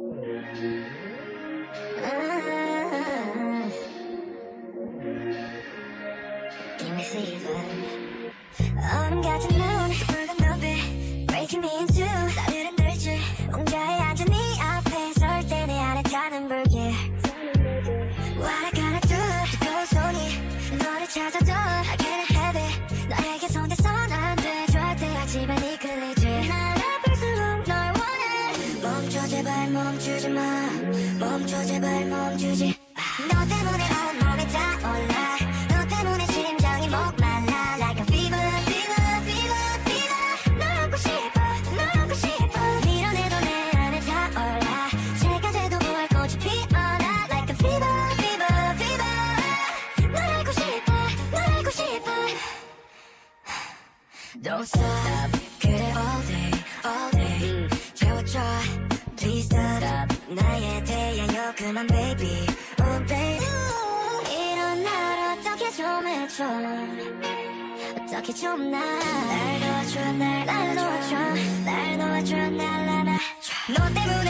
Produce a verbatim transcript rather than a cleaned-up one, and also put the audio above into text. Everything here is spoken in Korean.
Give me fever. 얼음 같은 눈, 붉은 눈빛 Breaking me into 나를 흔들지 온가에 앉은 네 앞에 설 때 내 안에 타는 불길 What I gotta do 뜨거운 손이 너를 찾아도 I can't have it 나에게 손대선 안 돼 절대 하지만 이끌리지 날 아플수록 널 원해 멈춰 제발 멈추지 마 멈춰 제발 멈추지 너 때문에 온몸이 타올라 너 때문에 심장이 목말라 Like a fever, fever, fever, fever 널 안고 싶어, 널 안고 싶어 밀어내도 내 안에 타올라 새가 돼도 부활 꽃이 피어나 Like a fever, fever, fever 널 알고 싶어, 널 알고 싶어 Don't stop 그래 all day, all day 채워줘 Please stop 나의 태양여 그만 baby Oh baby 이런 날 어떻게 좀 해줘 어떻게 좀 날 날 놓아줘 날 놓아줘 날 놓아줘 날 안아줘 너 때문에